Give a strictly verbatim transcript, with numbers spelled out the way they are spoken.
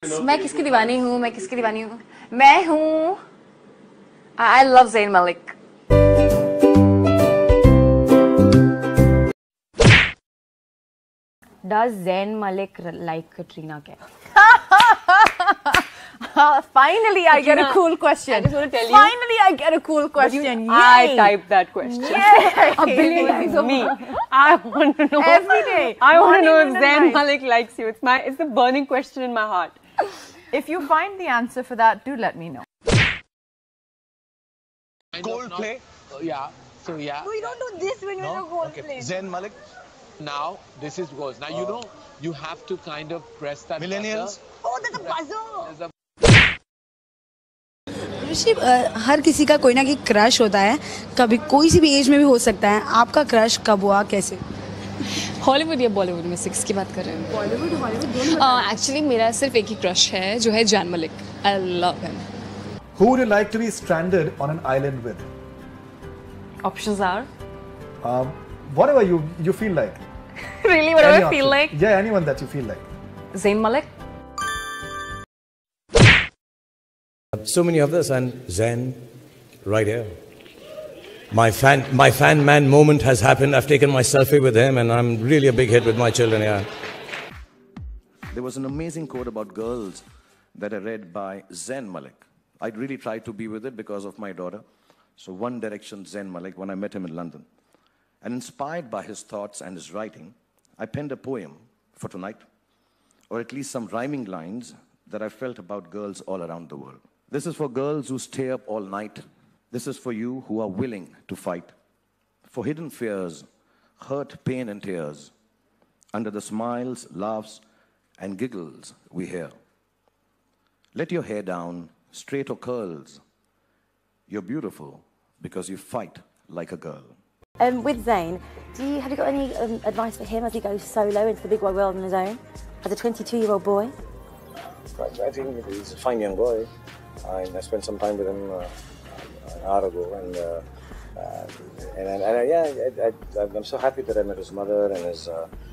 मैं किसकी दीवानी हूँ मैं किसकी दीवानी हूँ मैं हूँ I love Zayn Malik. Does Zayn Malik like Katrina Kaif? Finally, I get a cool question. I just want to tell you. Finally, I get a cool question. You, I typed that question. Yay. A billion times over. Me. I want to know. Every day. I want to know if Zayn Malik likes you. It's my. It's the burning question in my heart. If you find the answer for that, do let me know. Coldplay. Uh, yeah. So yeah. No, you don't do this when you're No? in a Coldplay. Okay. Zayn Malik. Now this is goes. Now you know you have to kind of press that. Millennials. Buzzer. Oh, there's a buzzer. There's a ऋषि हर किसी का कोई ना कोई crush होता है कभी कोई सी भी एज में भी हो सकता है आपका क्रश कब हुआ कैसे हॉलीवुड या बॉलीवुड में सिक्स की बात कर रहे हैं बॉलीवुड हॉलीवुड दोनों एक्चुअली मेरा सिर्फ एक ही क्रश है जो है Zayn Malik I love him Who would you like to be stranded on an island with? Options are. Um, whatever you you feel like. Really, whatever Any I feel option. like. Yeah, anyone that you feel like. Zayn Malik. So many others, and Zayn, right here. My fan, my fan man moment has happened. I've taken my selfie with him, and I'm really a big hit with my children. Yeah. There was an amazing quote about girls that I read by Zayn Malik. I'd really tried to be with it because of my daughter. So One Direction Zayn Malik, when I met him in London. And inspired by his thoughts and his writing, I penned a poem for tonight, or at least some rhyming lines that I felt about girls all around the world. This is for girls who stay up all night. This is for you who are willing to fight. For hidden fears, hurt, pain, and tears. Under the smiles, laughs, and giggles we hear. Let your hair down, straight or curls. You're beautiful because you fight like a girl. Um, with Zayn, do you have you got any um, advice for him as he goes solo into the big wide world on his own, as a twenty-two-year-old boy? I think he's a fine young boy. I, I spent some time with him uh, an hour ago, and uh, uh, and, and, and uh, yeah, I, I, I'm so happy that I met his mother and his. Uh,